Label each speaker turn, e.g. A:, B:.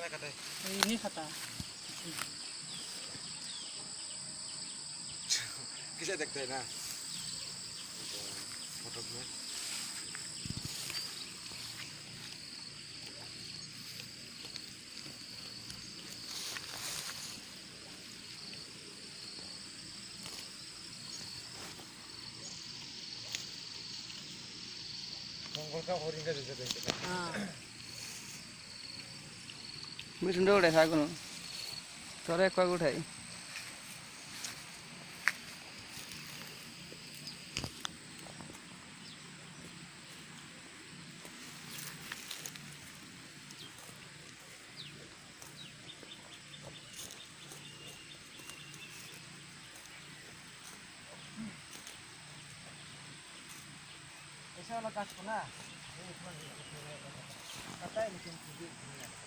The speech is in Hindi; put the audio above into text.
A: ये नहीं खाता
B: किसे देखते हैं ना फोटो में मंगल का होरिंग का जैसे देखते हैं
A: हाँ
C: मिठुन उठे था कोनो तोरे एक उठाई
B: ऐसा वाला काट को ना कटा है लेकिन